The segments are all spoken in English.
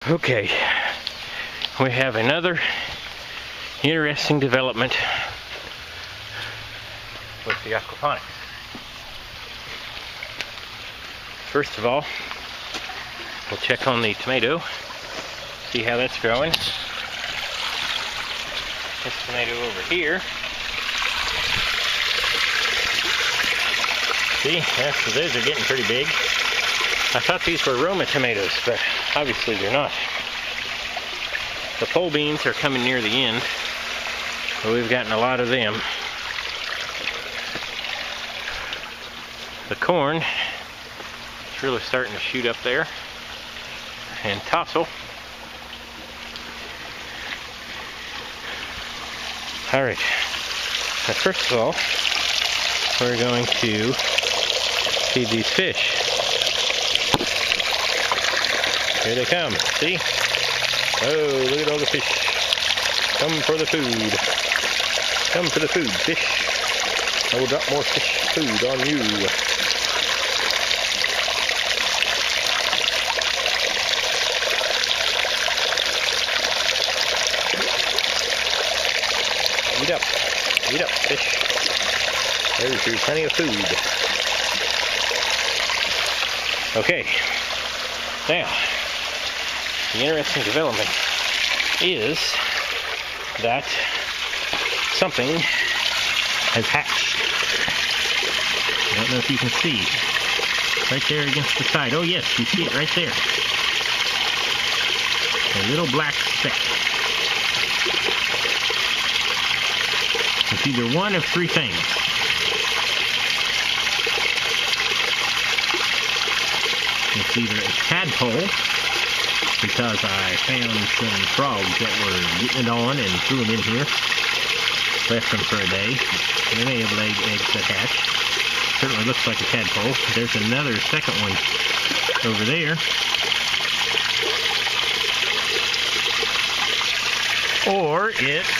Okay, we have another interesting development with the aquaponics. First of all, we'll check on the tomato, see how that's growing. This tomato over here. See, those are getting pretty big. I thought these were Roma tomatoes, but obviously they're not. The pole beans are coming near the end, but we've gotten a lot of them. The corn is really starting to shoot up there, and tassel. Alright, now first of all, we're going to feed these fish. Here they come, see? Oh, look at all the fish. Come for the food. Come for the food, fish. I will drop more fish food on you. Eat up, fish. There's your plenty of food. Okay, now, the interesting development is that something has hatched. I don't know if you can see. Right there against the side. Oh yes, you see it right there. A little black speck. It's either one of three things. It's either a tadpole, because I found some frogs that were getting it on and threw them in here. Left them for a day. They may have laid eggs that hatch. Certainly looks like a tadpole. There's another second one over there. Or it's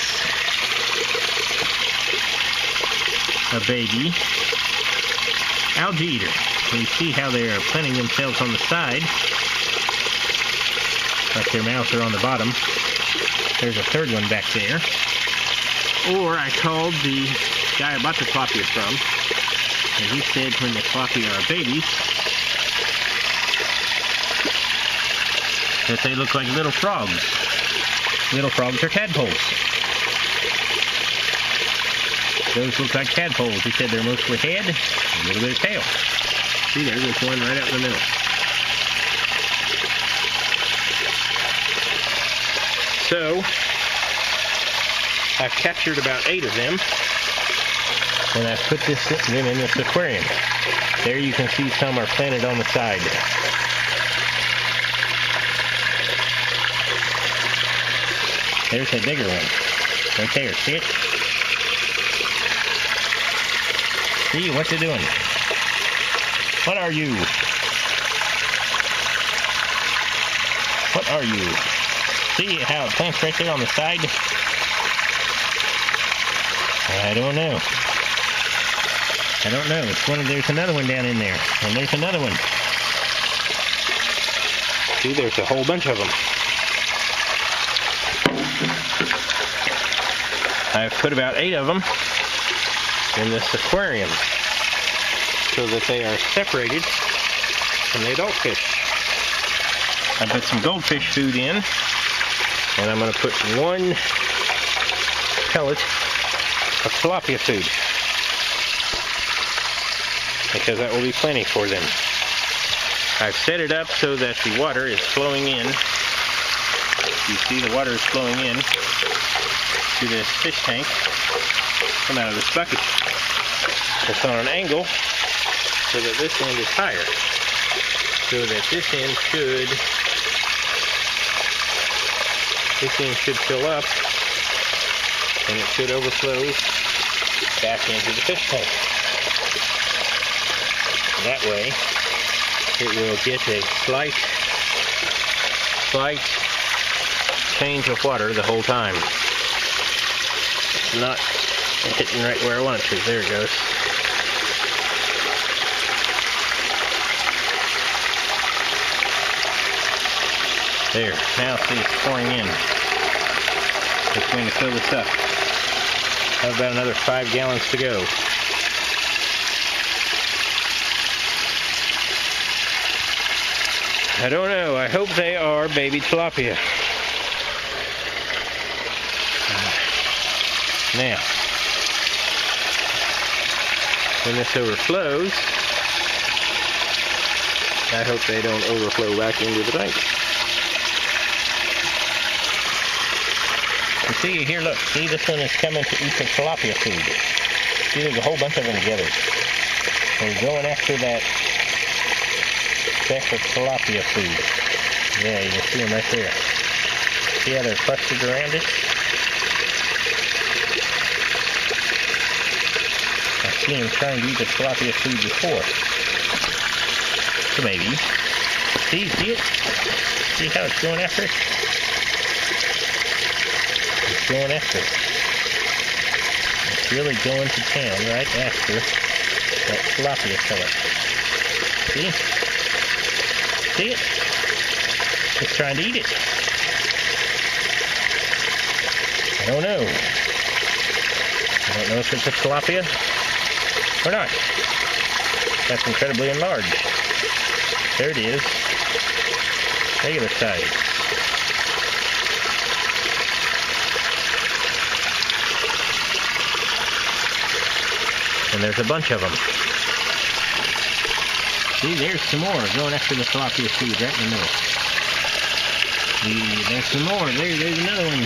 a baby algae eater. You see how they are planting themselves on the side, like their mouths are on the bottom. There's a third one back there. Or I called the guy I bought the tilapia from, and he said when the tilapia are babies, that they look like little frogs. Little frogs are tadpoles. Those look like tadpoles. He said they're mostly head and a little bit of tail. See, there's one right out in the middle. So, I've captured about 8 of them, and I've put them in this aquarium. There you can see some are planted on the side. There's a bigger one. Right there, see it? See, what's it doing? What are you? What are you? See how it plants right there on the side? I don't know. I don't know. It's one of, there's another one down in there. And there's another one. See, there's a whole bunch of them. I've put about 8 of them in this aquarium so that they are separated from the adult fish. I put some goldfish food in, and I'm going to put 1 pellet of tilapia food, because that will be plenty for them. I've set it up so that the water is flowing in. You see the water is flowing in to this fish tank come out of this bucket. It's on an angle so that this end is higher, so that this end should fill up, and it should overflow back into the fish tank. That way it will get a slight change of water the whole time. It's not hitting right where I want it to. There it goes. There, now see it's pouring in. It's going to fill this up. I have about another 5 gallons to go. I don't know. I hope they are baby tilapia. Now, when this overflows, I hope they don't overflow back into the tank. You see here, look, see this one is coming to eat the tilapia food. See, there's a whole bunch of them together. They're going after that speck of tilapia food. Yeah, you can see them right there. See how they're clustered around it? I've seen them trying to eat the tilapia food before. So maybe. See it? See how it's going after it? It's going after it. It's really going to town right after that tilapia pellet. See? See it? It's trying to eat it. I don't know. I don't know if it's a tilapia or not. That's incredibly enlarged. There it is. Regular size. And there's a bunch of them. See, there's some more going after the tilapia food right in the middle. There's some more. There's another one.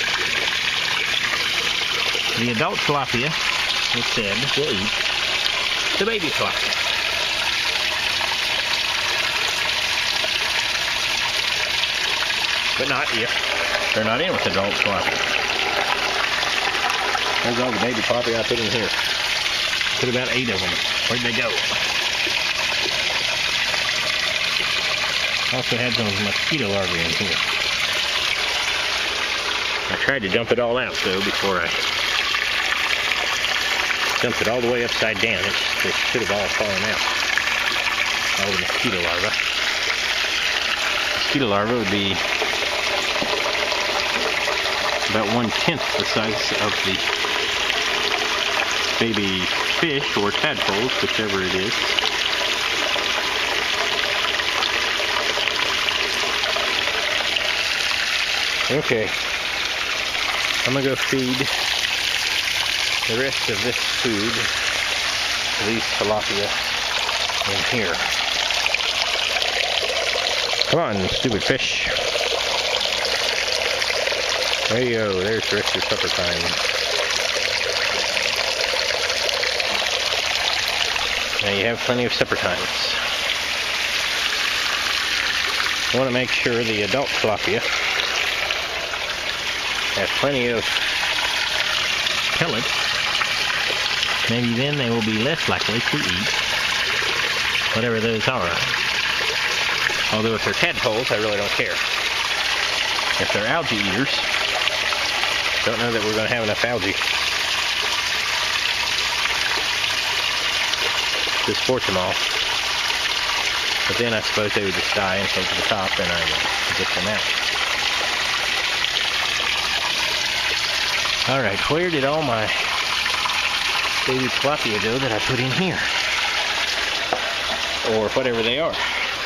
The adult tilapia, it said, will eat the baby tilapia. But not if they're not in with adult tilapia. There's all the baby tilapia I put in here. Put about 8 of them. Where'd they go? Also had some mosquito larvae in here. I tried to dump it all out though before I dumped it all the way upside down. It should have all fallen out. All the mosquito larvae. Mosquito larvae would be about 1/10 the size of the baby fish or tadpoles, whichever it is. Okay, I'm gonna go feed the rest of this food to these tilapia in here. Come on, stupid fish. There you go, there's the rest of supper time. Now you have plenty of supper times. I want to make sure the adult tilapia have plenty of pellets. Maybe then they will be less likely to eat whatever those are. Although if they're tadpoles, I really don't care. If they're algae eaters, don't know that we're going to have enough algae to sport them all. But then I suppose they would just die and float to the top and I would get them out. Alright, where did all my baby tilapia go that I put in here? Or whatever they are.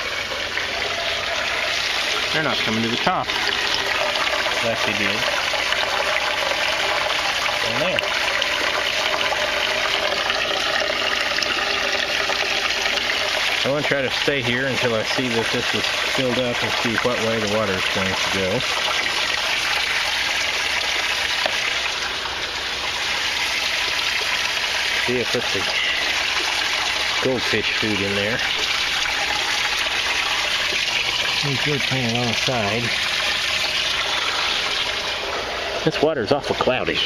They're not coming to the top. Like they did. And there. I want to try to stay here until I see that this is filled up and see what way the water is going to go. See, I put the goldfish food in there. He's good playing alongside. This water is awful cloudy.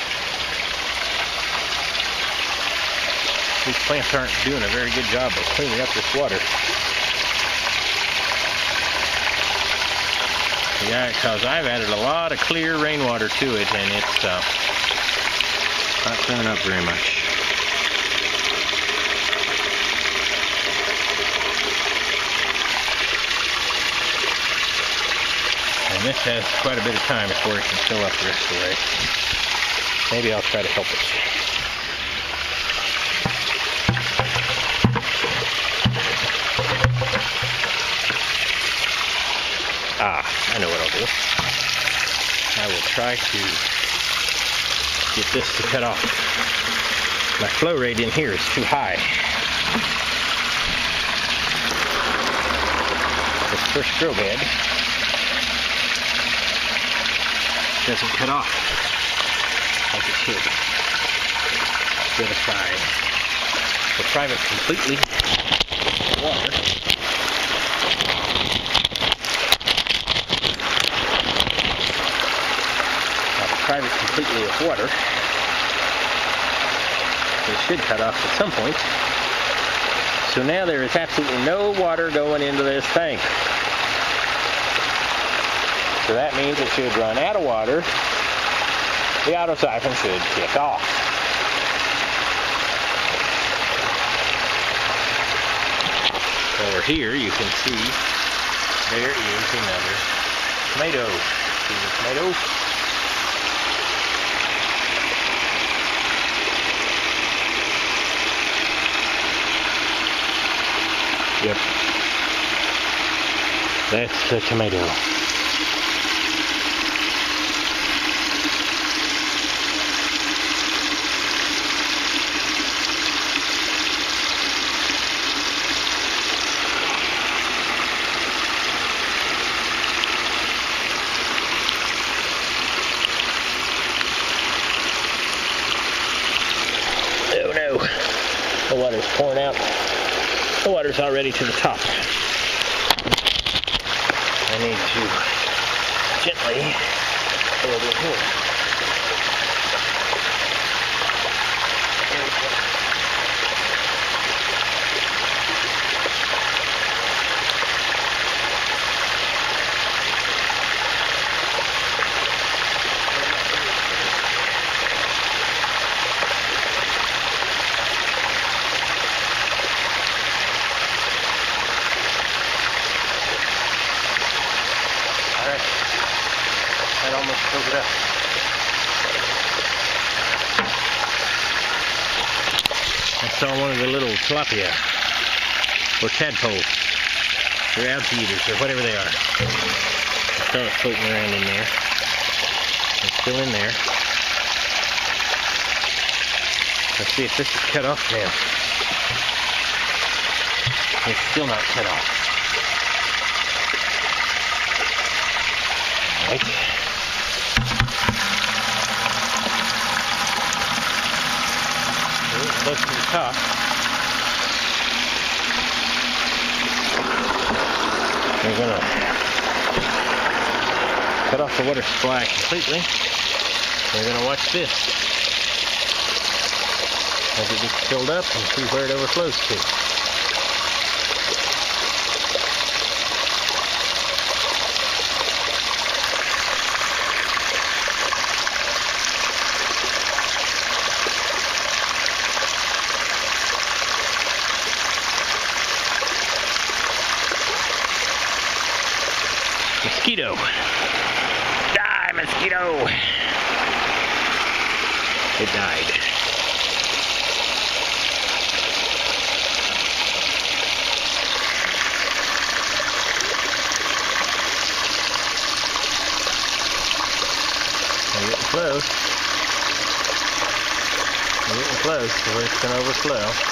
These plants aren't doing a very good job of cleaning up this water. Yeah, because I've added a lot of clear rainwater to it, and it's not filling up very much. And this has quite a bit of time before it can fill up the rest of the way. Maybe I'll try to help it. I know what I'll do. I will try to get this to cut off. My flow rate in here is too high. This first grow bed doesn't cut off like it should. Get aside. Deprive it completely of water. Deprive it completely of water. It should cut off at some point. So now there is absolutely no water going into this tank. So that means it should run out of water. The auto siphon should kick off. Over here you can see there is another tomato. See the tomato? Yep. That's the tomato. Oh no. The water's pouring out. The water's already to the top. I need to gently pull it in here. That almost filled it up. I saw one of the little tilapia, or tadpoles, or algae eaters, or whatever they are. I saw it floating around in there. It's still in there. Let's see if this is cut off now. It's still not cut off. Right. Close to the top. We're going to cut off the water supply completely. We're going to watch this as it gets filled up and see where it overflows to. Mosquito. Die, mosquito. It died. We're getting close. We're getting close to where it's going to overflow.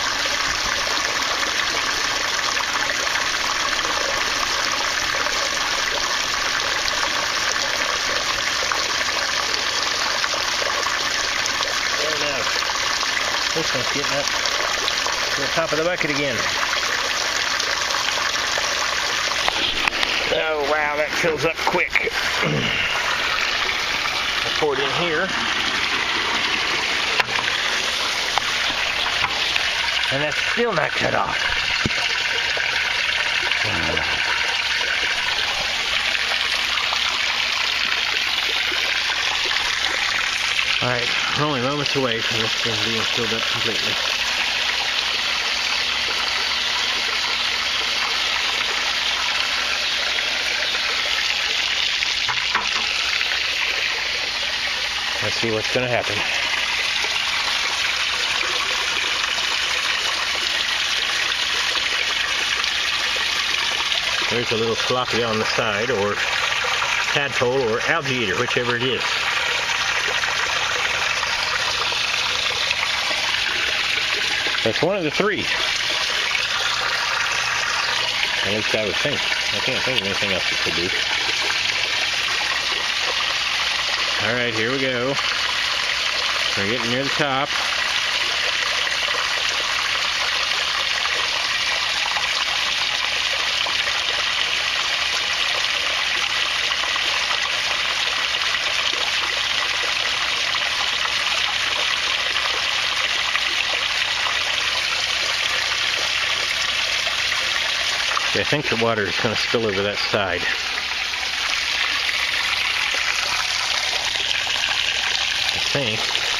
This one's getting up to the top of the bucket again. Oh wow, that fills up quick. I pour it in here. And that's still not cut off. Alright, we're only moments away from this thing being filled up completely. Let's see what's going to happen. There's a little floppy on the side, or tadpole, or algae eater, whichever it is. That's one of the three. At least I would think. I can't think of anything else it could be. Alright, here we go. We're getting near the top. I think the water is going to spill over that side. I think.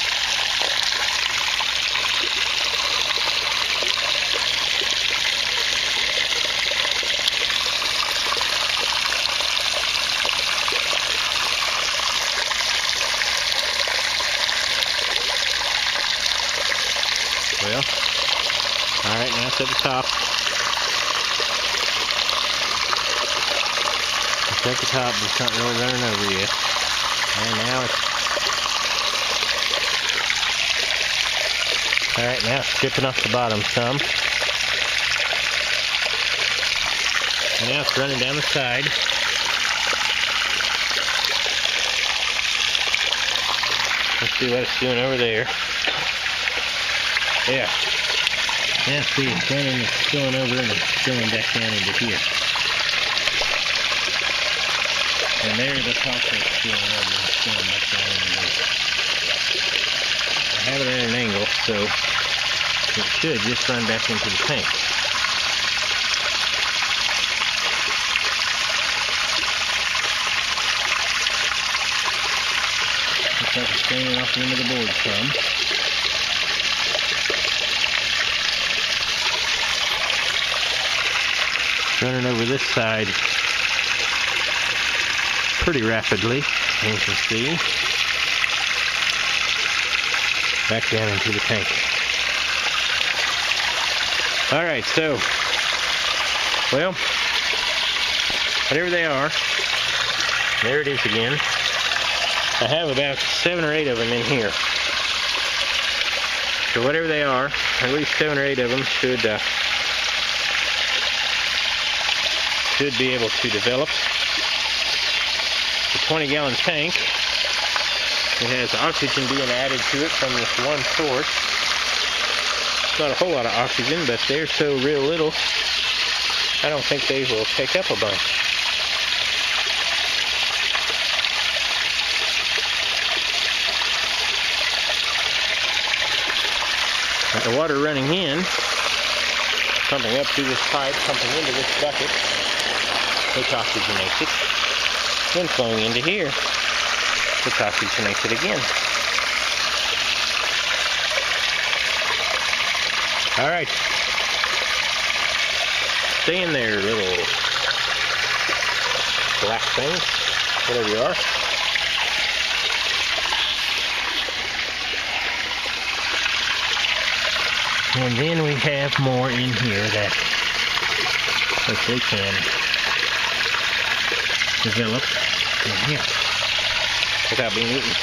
Well, alright, now it's at the top. It's at the top, but it's not really running over yet. And now it's... Alright, now it's dripping off the bottom some. And now it's running down the side. Let's see what it's doing over there. Yeah. Now see, it's running, it's spilling over and it's spilling back down into here. And there the top is spilling over and spilling back down into there. I have it at an angle, so it should just run back into the tank. Looks like it's staying off the end of the board some. Running over this side pretty rapidly, as you can see. Back down into the tank. Alright, so, well, whatever they are, there it is again. I have about 7 or 8 of them in here. So whatever they are, at least 7 or 8 of them should be able to develop. The 20-gallon tank, it has oxygen being added to it from this one source. Not a whole lot of oxygen, but they're so real little, I don't think they will take up a bunch. Got the water running in, pumping up through this pipe, pumping into this bucket, which oxygenates it, then flowing into here, which oxygenates it again. Alright. Stay in there, little black things, whatever you are. And then we have more in here that hopefully can develop in here without being eaten.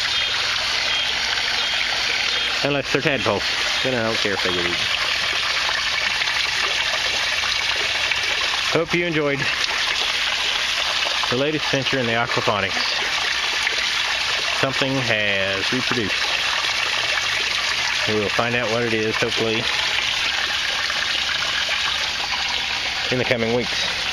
Unless they're tadpoles. Then I don't care if they get eaten. Hope you enjoyed the latest venture in the aquaponics. Something has reproduced. We will find out what it is, hopefully, in the coming weeks.